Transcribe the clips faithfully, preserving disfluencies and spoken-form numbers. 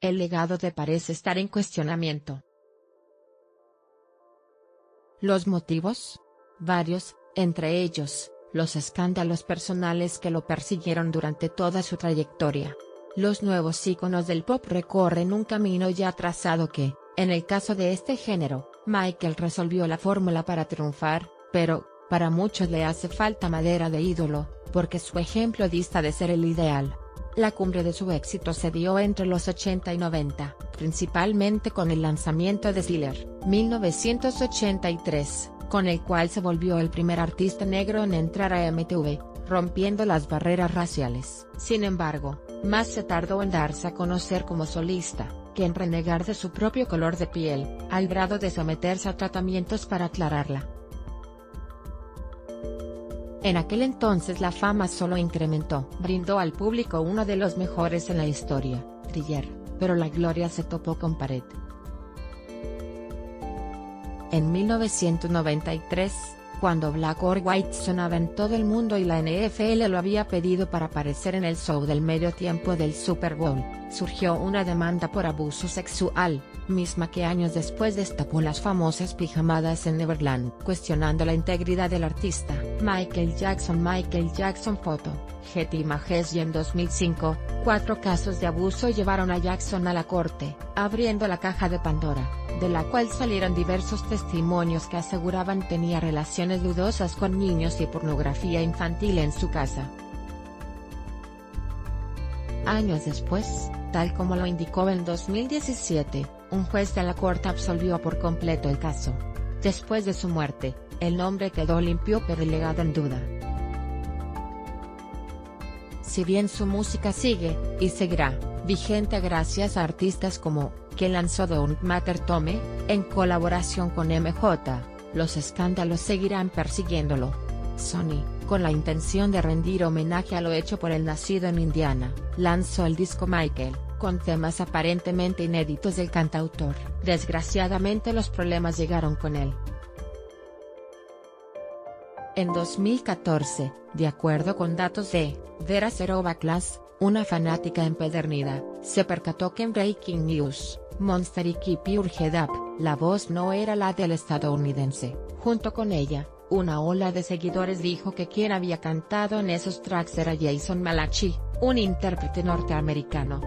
el legado de parece estar en cuestionamiento. ¿Los motivos? Varios, entre ellos, los escándalos personales que lo persiguieron durante toda su trayectoria. Los nuevos íconos del pop recorren un camino ya trazado que, en el caso de este género, Michael resolvió la fórmula para triunfar, pero, para muchos le hace falta madera de ídolo, porque su ejemplo dista de ser el ideal. La cumbre de su éxito se dio entre los ochenta y noventa, principalmente con el lanzamiento de Thriller, mil novecientos ochenta y tres, con el cual se volvió el primer artista negro en entrar a M T V, rompiendo las barreras raciales. Sin embargo, más se tardó en darse a conocer como solista, que en renegar de su propio color de piel, al grado de someterse a tratamientos para aclararla. En aquel entonces la fama solo incrementó. Brindó al público uno de los mejores en la historia, Thriller, pero la gloria se topó con pared. En mil novecientos noventa y tres, cuando Black or White sonaba en todo el mundo y la N F L lo había pedido para aparecer en el show del medio tiempo del Super Bowl, surgió una demanda por abuso sexual, misma que años después destapó las famosas pijamadas en Neverland. Cuestionando la integridad del artista, Michael Jackson Michael Jackson Photo, Getty Images y en dos mil cinco, cuatro casos de abuso llevaron a Jackson a la corte, abriendo la caja de Pandora, de la cual salieron diversos testimonios que aseguraban tenía relaciones dudosas con niños y pornografía infantil en su casa. Años después, tal como lo indicó en dos mil diecisiete, un juez de la corte absolvió por completo el caso. Después de su muerte, el nombre quedó limpio pero el legado en duda. Si bien su música sigue, y seguirá, vigente gracias a artistas como, que lanzó Don't Matter Tome, en colaboración con M J, los escándalos seguirán persiguiéndolo. Sony, con la intención de rendir homenaje a lo hecho por el nacido en Indiana, lanzó el disco Michael, con temas aparentemente inéditos del cantautor. Desgraciadamente los problemas llegaron con él. En dos mil catorce, de acuerdo con datos de Vera Serova Class, una fanática empedernida, se percató que en Breaking News, Monster y Keep Your Head Up, la voz no era la del estadounidense. Junto con ella, una ola de seguidores dijo que quien había cantado en esos tracks era Jason Malachi, un intérprete norteamericano.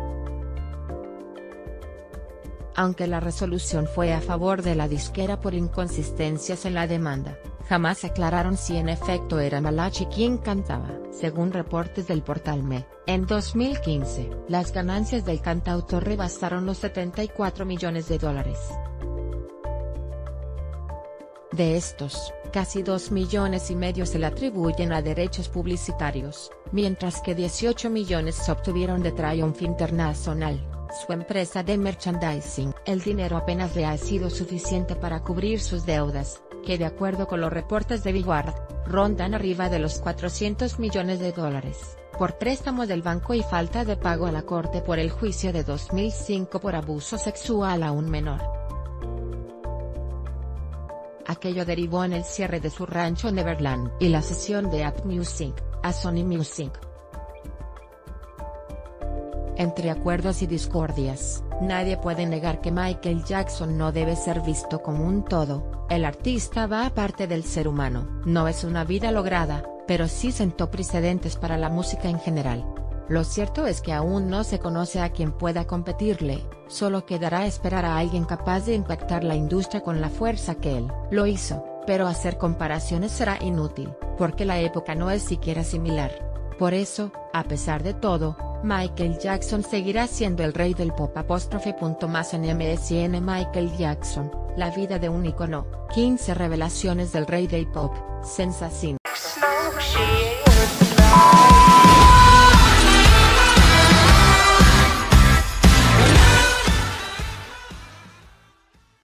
Aunque la resolución fue a favor de la disquera por inconsistencias en la demanda, jamás aclararon si en efecto era Malachi quien cantaba. Según reportes del portal M E, en dos mil quince, las ganancias del cantautor rebasaron los setenta y cuatro millones de dólares. De estos, casi dos millones y medio se le atribuyen a derechos publicitarios, mientras que dieciocho millones se obtuvieron de Triumph International, su empresa de merchandising. El dinero apenas le ha sido suficiente para cubrir sus deudas, que de acuerdo con los reportes de Billboard, rondan arriba de los cuatrocientos millones de dólares, por préstamo del banco y falta de pago a la corte por el juicio de dos mil cinco por abuso sexual a un menor. Aquello derivó en el cierre de su rancho Neverland y la cesión de Apple Music, a Sony Music. Entre acuerdos y discordias, nadie puede negar que Michael Jackson no debe ser visto como un todo. El artista va aparte del ser humano. No es una vida lograda, pero sí sentó precedentes para la música en general. Lo cierto es que aún no se conoce a quien pueda competirle, solo quedará esperar a alguien capaz de impactar la industria con la fuerza que él lo hizo, pero hacer comparaciones será inútil, porque la época no es siquiera similar. Por eso, a pesar de todo, Michael Jackson seguirá siendo el rey del pop. Apóstrofe punto más en M S N Michael Jackson, la vida de un ícono, quince revelaciones del rey del pop, sensación.